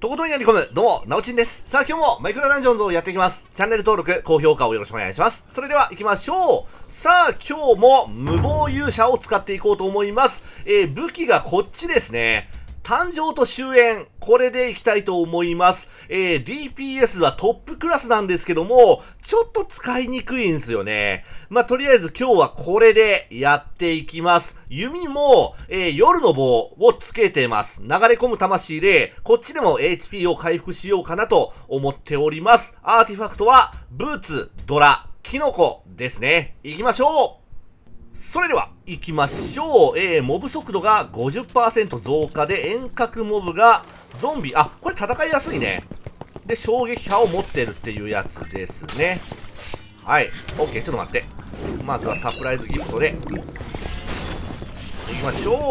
とことんやり込む、どうも、なおちんです。さあ今日もマイクラダンジョンズをやっていきます。チャンネル登録、高評価をよろしくお願いします。それでは行きましょう。さあ今日も無謀勇者を使っていこうと思います。武器がこっちですね。誕生と終焉。これでいきたいと思います。DPS はトップクラスなんですけども、ちょっと使いにくいんですよね。まあ、とりあえず今日はこれでやっていきます。弓も、夜の棒をつけてます。流れ込む魂で、こっちでも HP を回復しようかなと思っております。アーティファクトは、ブーツ、ドラ、キノコですね。行きましょう。それでは、行きましょう。モブ速度が 50% 増加で、遠隔モブが、ゾンビ、あ、これ戦いやすいね。で、衝撃波を持ってるっていうやつですね。はい。OK、ちょっと待って。まずはサプライズギフトで、行きましょう。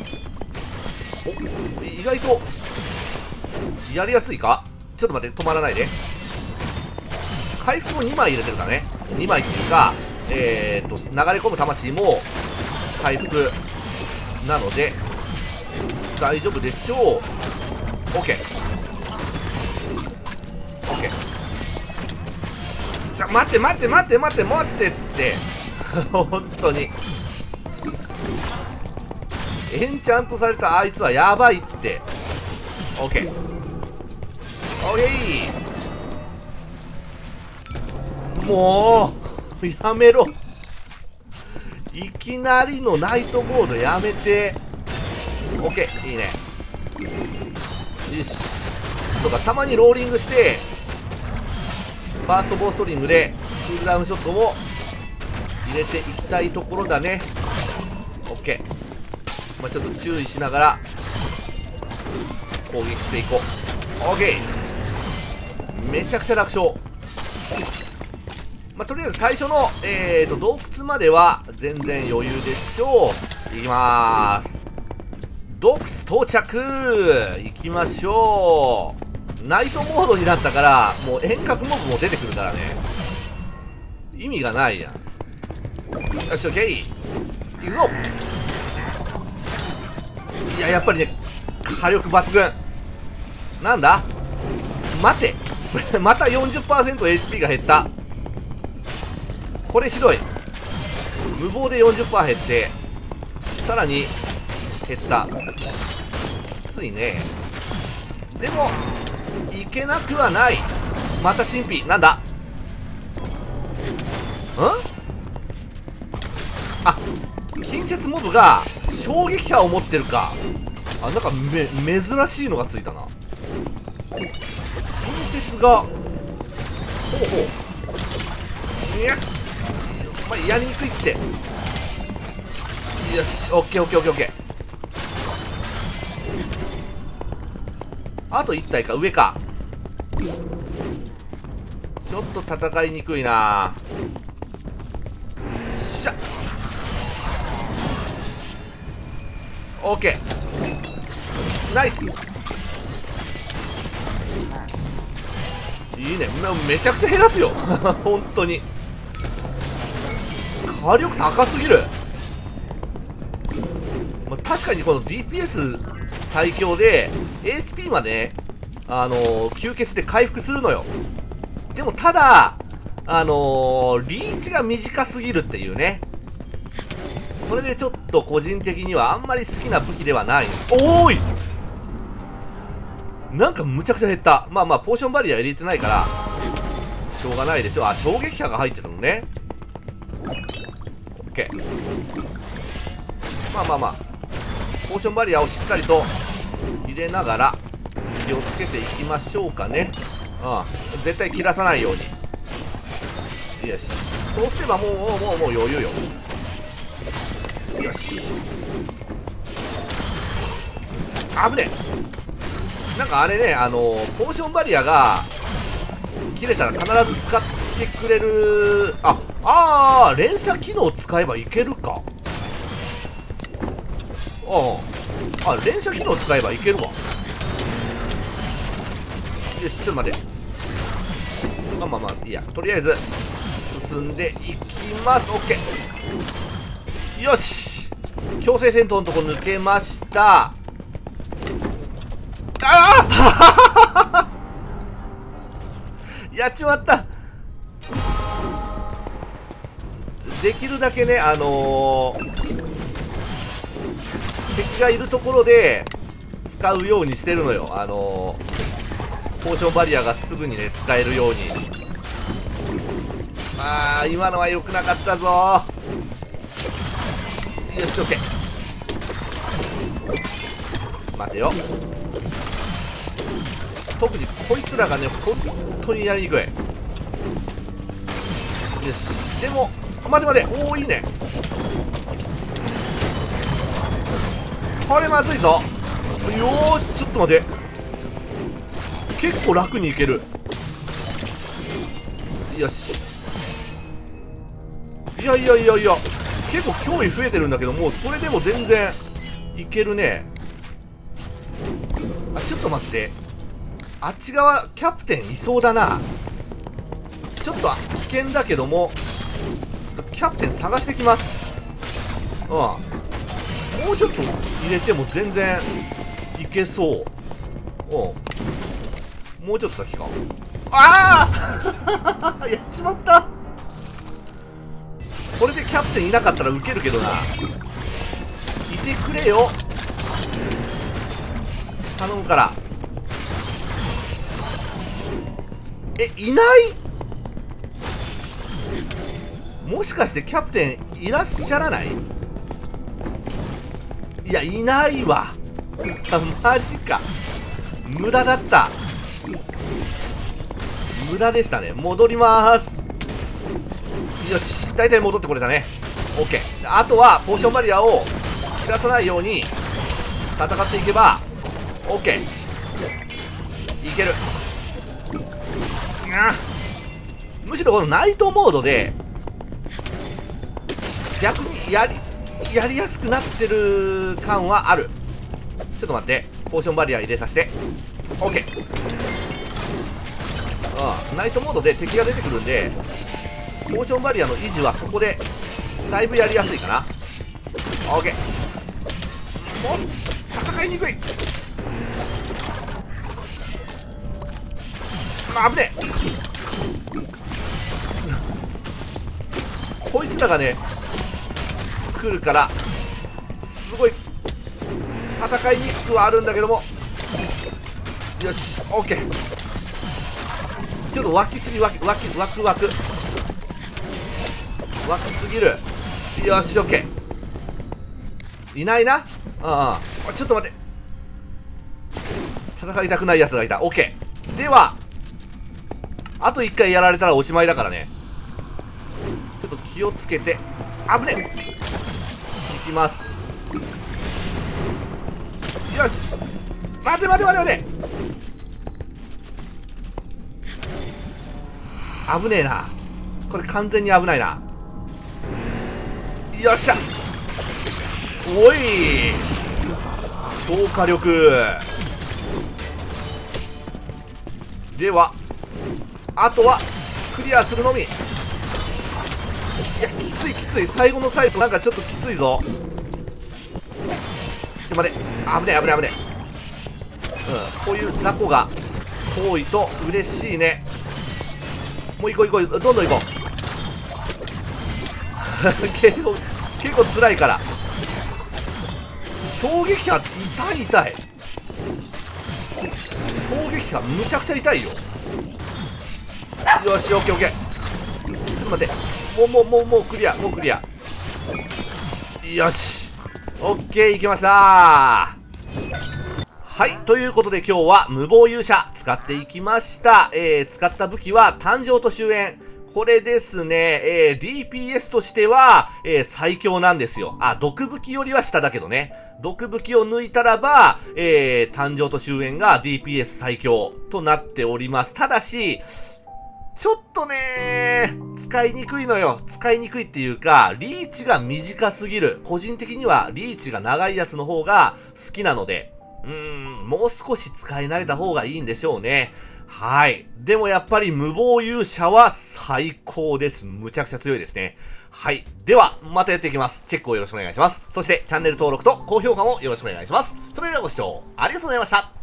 お、意外と、やりやすいか？ちょっと待って、止まらないで。回復も2枚入れてるからね。2枚っていうか、流れ込む魂も回復なので大丈夫でしょう。 OK じゃ、待ってって本当にエンチャントされたあいつはやばいって。 OK もうやめろ。いきなりのナイトモードやめて。 OK いいね。よし。とかたまにローリングしてファーストボーストリングでクールダウンショットを入れていきたいところだね。 OK、まあ、ちょっと注意しながら攻撃していこう。 OK、 めちゃくちゃ楽勝。まあ、とりあえず最初の、洞窟までは全然余裕でしょう。いきまーす。洞窟到着。行きましょう。ナイトモードになったからもう遠隔モブも出てくるからね、意味がないやん。よし OK いくぞ。いややっぱりね火力抜群なんだ。待てまた 40%HP が減った。これひどい。無謀で 40% 減ってさらに減った。きついね。でもいけなくはない。また神秘なんだ。あ、近接モブが衝撃波を持ってるか。あ、なんか珍しいのがついたな。近接がほうほう、いやまあ、やりにくいって。よし、オッケーオッケーオッケーオッケー。あと1体か、上か。ちょっと戦いにくいな。しゃ、オッケー、ナイス。いいね、めちゃくちゃ減らすよ本当に火力高すぎる。まあ、確かにこの DPS 最強で HP まで、吸血で回復するのよ。でもただリーチが短すぎるっていうね。それでちょっと個人的にはあんまり好きな武器ではない。おーい、なんかむちゃくちゃ減った。まあまあポーションバリア入れてないからしょうがないでしょ。あ、衝撃波が入ってたのね。OK、 まあまあまあポーションバリアをしっかりと入れながら気をつけていきましょうかね。絶対切らさないように。よし、そうすればもう余裕よ。よし、危ねえ。なんかあれね、ポーションバリアが切れたら必ず使ってくれる。連射機能使えばいけるか。連射機能使えばいけるわ。よし、ちょっと待って。まあいいや、とりあえず進んでいきます。 OK、 よし、強制戦闘のとこ抜けました。ああやっちまった。できるだけね、敵がいるところで使うようにしてるのよ。ポーションバリアがすぐにね、使えるように。今のは良くなかったぞ。よし、オッケー。待てよ。特にこいつらがね、本当にやりにくい。よし、でも、待て待て、おお、いいね。これまずいぞ。よー、ちょっと待て。結構楽にいける。よし。いやいやいやいや、結構脅威増えてるんだけども、それでも全然いけるね。ちょっと待って、あっち側キャプテンいそうだな。ちょっと危険だけども、キャプテン探してきます。もうちょっと入れても全然いけそう。もうちょっと先か。ああやっちまった。これでキャプテンいなかったらウケるけどな。いてくれよ、頼むから。いない？もしかしてキャプテンいらっしゃらない？いや、いないわ。マジか。無駄だった。無駄でしたね。戻りまーす。よし、大体戻ってこれたね。 OK。 あとはポーションバリアを切らさないように戦っていけば OK。 いける。むしろこのナイトモードで逆にやりやすくなってる感はある。ちょっと待って、ポーションバリア入れさせて。 OK。 ナイトモードで敵が出てくるんで、ポーションバリアの維持はそこでだいぶやりやすいかな。 OK。 もう戦いにくい。危ねえ。こいつらがね来るからすごい戦いにくくはあるんだけども。よし、 OK。 ちょっと湧きすぎ、湧きすぎる。よし、 OK。 いないな。ちょっと待って、戦いたくないやつがいた。 OK。 ではあと1回やられたらおしまいだからね。ちょっと気をつけて。危ねえ。いきます。よし、待て。危ねえな。これ完全に危ないな。よっしゃ。おい、超火力ではあとはクリアするのみ。いや、きつい。最後の最後なんかちょっときついぞ。ちょっと待って、危ねえ。こういう雑魚が多いと嬉しいね。もう行こう、どんどん行こう。結構辛いから。衝撃波痛い。衝撃波むちゃくちゃ痛いよ。よし、オッケー。ちょっと待って、もうクリア。よし、オッケー、いきました。はい、ということで今日は無謀勇者使っていきました。使った武器は誕生と終焉。これですね、DPS としては、最強なんですよ。毒武器よりは下だけどね。毒武器を抜いたらば、誕生と終焉が DPS 最強となっております。ただし、ちょっとね、使いにくいのよ。使いにくいっていうか、リーチが短すぎる。個人的にはリーチが長いやつの方が好きなので、もう少し使い慣れた方がいいんでしょうね。はい。でもやっぱり無謀勇者は最高です。むちゃくちゃ強いですね。はい。では、またやっていきます。チェックをよろしくお願いします。そして、チャンネル登録と高評価もよろしくお願いします。それではご視聴ありがとうございました。